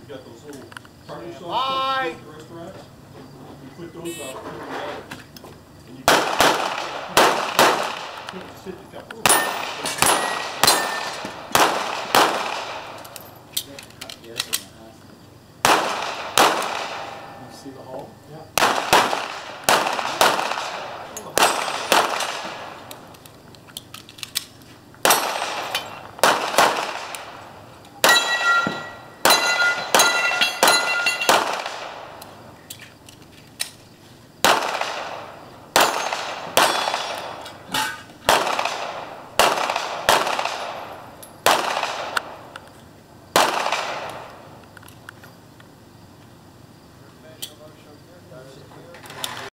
We got those little tartar sauce Bye. at the restaurants. You put those out $30. And you put the cup.